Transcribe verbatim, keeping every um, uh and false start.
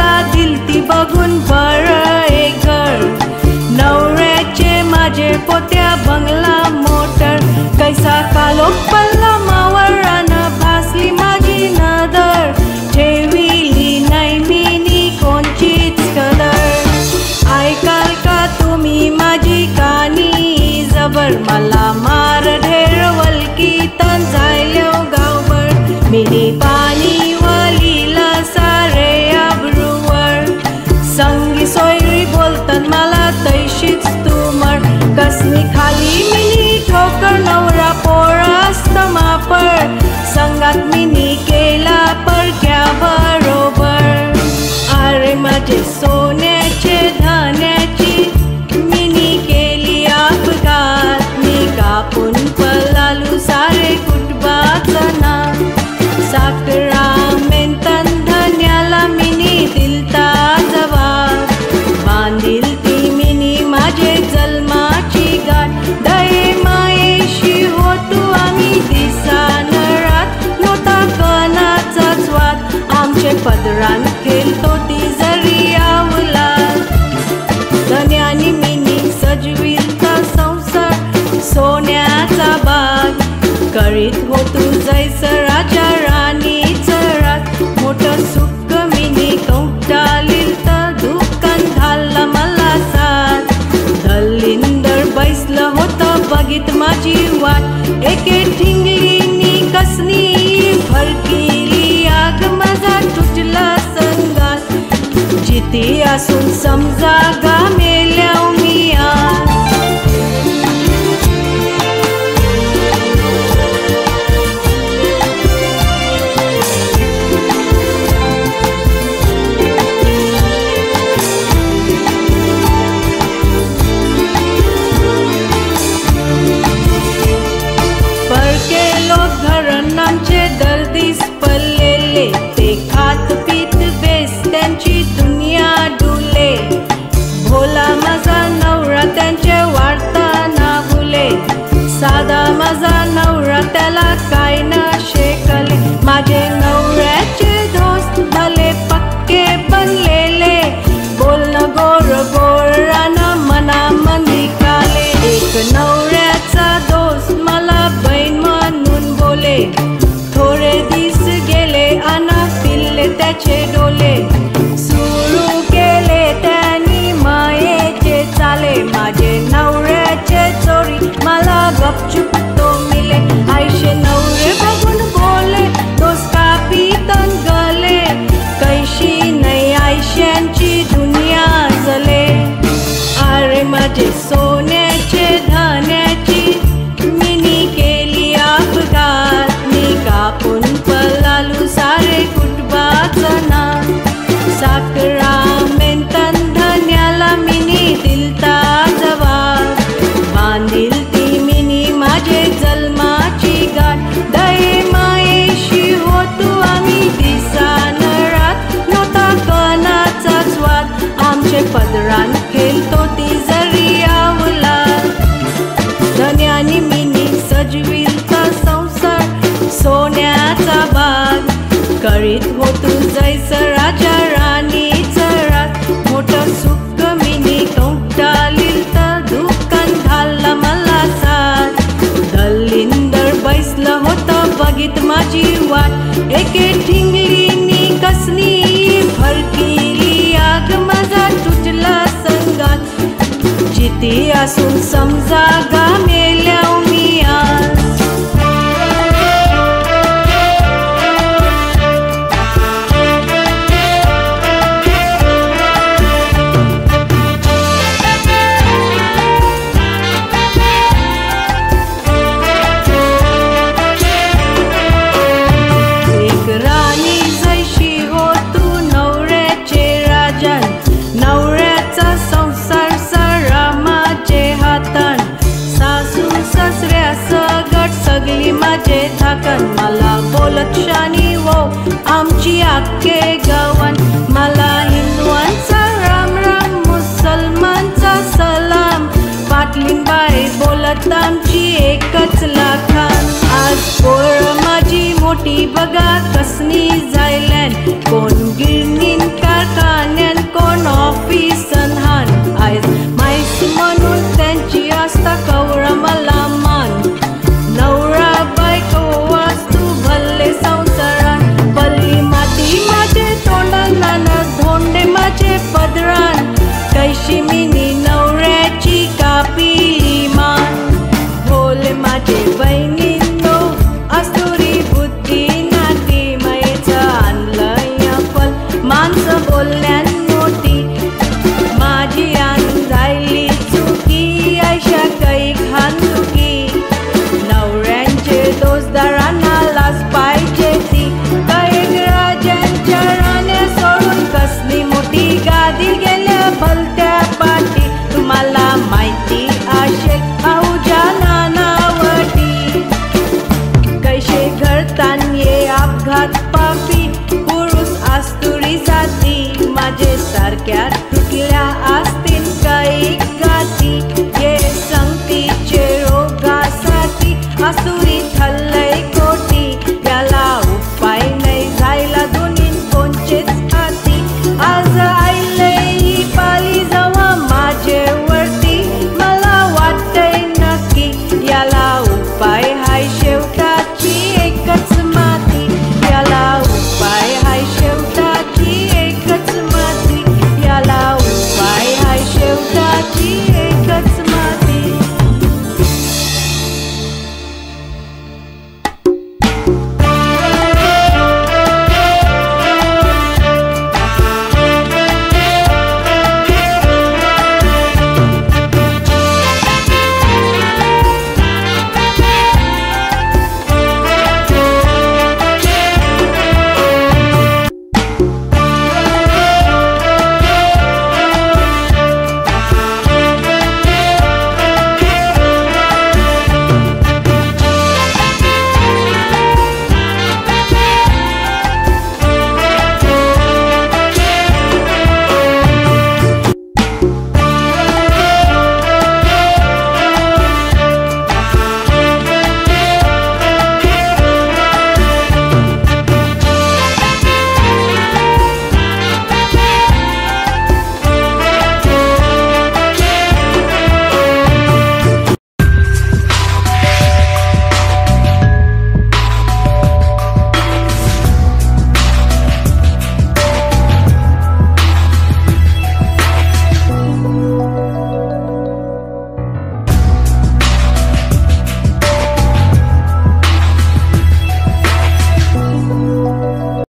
मला दिलती बघून बरं एक घर, नवऱ्याचे माझे पोत्या बंगला मोटर, कैसा कालोख पडला मावळानं भासली माझी नदर, ठेविली नाही मीनी कोणचीच कदर. ऐकाल का तुम्ही माझी कानी जबर, मला मार ढेर वलकी तन जायल्यो गावभर, मिनी पाणी वलीला सारे आबरूवर, संगी सोयरी बोलतन मला तैशीच तुमर, कसनी खाली मिनी ठोकर नवरा पोरास्त मापर, संगात मिनी केला परक्या बरोबर. अरे माझे सोन्याचे धान्याची मिनी केली अपघात, मी कापून पळालू सारे कुटुंबाचं नाव, साखरामेंतन धन्याला मिनी दिलता जबाब, बांधील ती मिनी माझे जन्माची गाठ, दये मायेशी होतो आम्ही दिसान रात, नव्हता कणाचाच वाद, आमचे पदरान खेळतो ती जरी आवलाद. धन्यानी मिनी सजविलता संसार सोन्याचा बाग, करीत होतो जैसं राजा राणीचं रात, मोठं सुख मिनी कौटालील तर दुकान घालला मला साथ, दलिंदर बैसलं होतं बघित माझी वाट, एके ठिंगलीनी कसनी भडकिली आग, माझा तुटला संगात, जिती असून समजा गा मेल्या मी आज. परके लोक घरन आमचे दर्दीस पडलेले, ते खात पीत बेस त्यांची दुनिया डुले, भोला माझा नवरा त्यांचे वार्ताना भुले, साधा माझा नवरा त्याला काय न शेकले, माझे नवऱ्याचे दोस्त भले पक्के बनलेले, बोलणं गोर गोरानं मनामंदी काले, एक नवऱ्याचा दोस्त मला बहीण म्हणून बोले, थोडे दिस गेले अन पिल्ले त्याचे डोले, सुरू केले त्यांनी मायेचे चाले, माझे नवऱ्याचे चोरी मला गपचूप तो मिले, आयशे नवरे बघून बोले दोस्त कापीतन गले, कैशी नाही आयश्यांची दुनिया जले. अरे माझे सोन्याचे धान्याची मिनी केली अपघात, मी कापून पळालू सारे कुटुंबाचं नाव, साखरामेंतन धन्याला मिनी दिलता जबाब, बांधील ती मिनी माझे जन्माची गाठ, दये मायेशी होतो आम्ही दिसान रात, नव्हता कणाचाच वाद, आमचे पदरान खेळतो ती जरी आवलाद. धन्यानी मिनी सजविलता संसार सोन्याचा बाग, करीत होतो जैसं राजा राणीचं रात, मोठं सुख मिनी कौटालील तर दुकान घालला मला साथ, दलिंदर बैसलं होतं बघित माझी वाट, एके ठिंगलीनी कसनी भडकिली आग, माझा तुटला संगात, जिती असून समजा गा मेल्या मी आज. एक राणी जैशी हो तू नवऱ्याचे राजन, नवऱ्याचा संसार सारा माझे हातान, सासू सासऱ्या सगट सगळी माझे थाकन, मला बोलत शानी वो आमची आखे गावान, मला हिंदुवांचा राम राम मुसलमानचा सलाम, पाटलीन बाई बोलत आमची एकच लाखान, आज पोर माझी मोठी बघा कसनी जायल्यान, कोण गिरणीन कारखान माझे सारख्यात